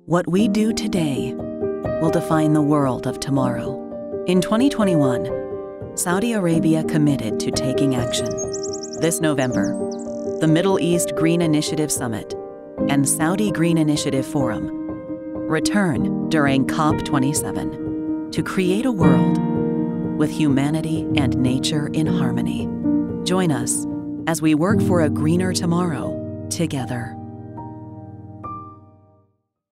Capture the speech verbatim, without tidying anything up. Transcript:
What we do today will define the world of tomorrow. In twenty twenty-one, Saudi Arabia committed to taking action. This November, the Middle East Green Initiative Summit and Saudi Green Initiative Forum return during COP twenty-seven to create a world with humanity and nature in harmony. Join us as we work for a greener tomorrow together.